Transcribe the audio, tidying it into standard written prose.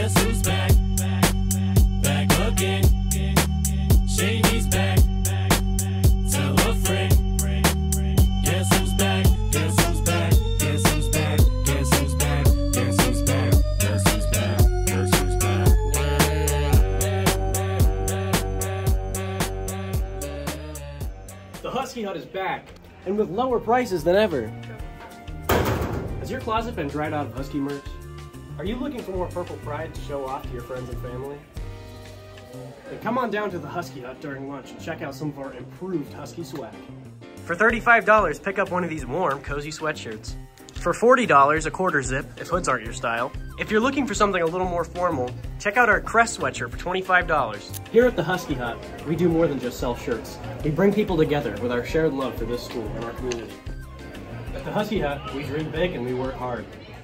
Guess who's back? Back again. Shady's back. Tell a friend. Guess who's back? Guess who's back? Guess who's back? Guess who's back? Guess who's back? Guess who's back? Guess who's back? The Husky Hut is back, and with lower prices than ever. Has your closet been dried out of Husky merch? Are you looking for more purple pride to show off to your friends and family? Then come on down to the Husky Hut during lunch and check out some of our improved Husky swag. For $35, pick up one of these warm, cozy sweatshirts. For $40, a quarter zip, if hoods aren't your style. If you're looking for something a little more formal, check out our Crest sweatshirt for $25. Here at the Husky Hut, we do more than just sell shirts. We bring people together with our shared love for this school and our community. At the Husky Hut, we dream big and we work hard.